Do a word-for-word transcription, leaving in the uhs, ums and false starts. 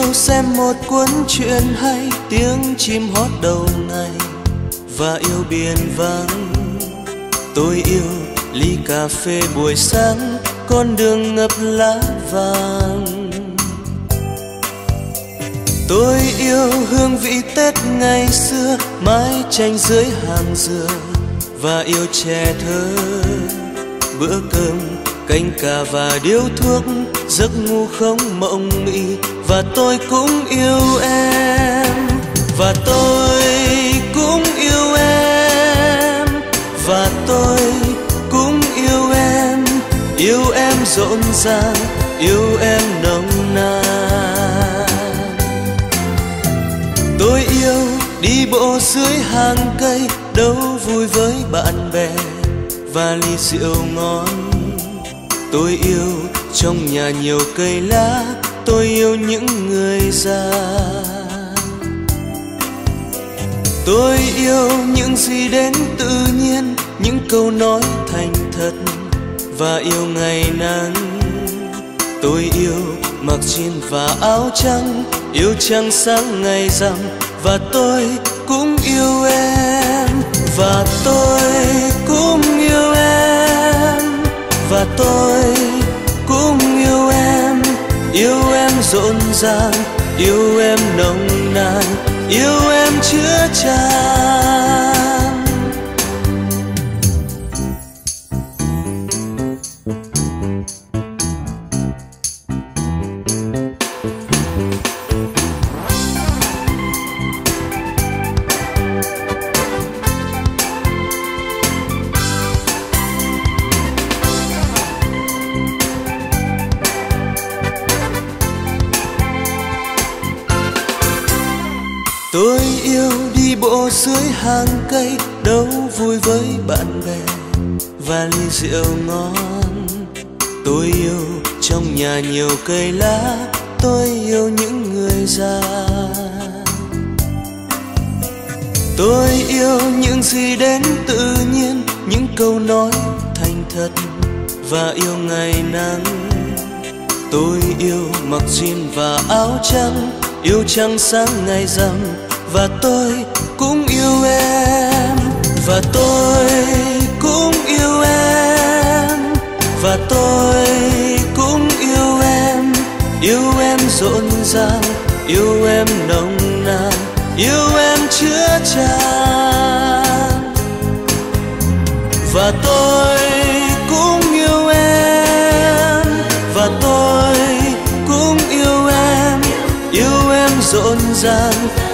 xem một cuốn truyện hay, tiếng chim hót đầu ngày và yêu biển vắng. Tôi yêu ly cà phê buổi sáng, con đường ngập lá vàng. Tôi yêu hương vị Tết ngày xưa, mái tranh dưới hàng dừa và yêu trẻ thơ. Bữa cơm canh cà và điếu thuốc, giấc ngủ không mộng mị. Và tôi cũng yêu em, và tôi cũng yêu em, và tôi cũng yêu em. Yêu em rộn ràng, yêu em nồng nàn. Tôi yêu đi bộ dưới hàng cây, đấu vui với bạn bè và ly rượu ngon. Tôi yêu trong nhà nhiều cây lá, tôi yêu những người già. Tôi yêu những gì đến tự nhiên, những câu nói thành thật và yêu ngày nắng. Tôi yêu mặc jean và áo trắng, yêu trăng sáng ngày rằm. Và tôi cũng yêu em, và tôi cũng yêu em, và tôi cũng yêu em. Yêu em rộn ràng, yêu em nồng nàn, yêu em chứa chan. Tôi yêu đi bộ dưới hàng cây, đấu vui với bạn bè và ly rượu ngon. Tôi yêu trong nhà nhiều cây lá, tôi yêu những người già. Tôi yêu những gì đến tự nhiên, những câu nói thành thật và yêu ngày nắng. Tôi yêu mặc jean và áo trắng, yêu trăng sáng ngày rằm. Và tôi cũng yêu em, và tôi cũng yêu em, và tôi cũng yêu em. Yêu em rộn ràng, yêu em nồng nàn, yêu em chứa chan. Và tôi cũng yêu em, và tôi cũng yêu em. Yêu em rộn ràng,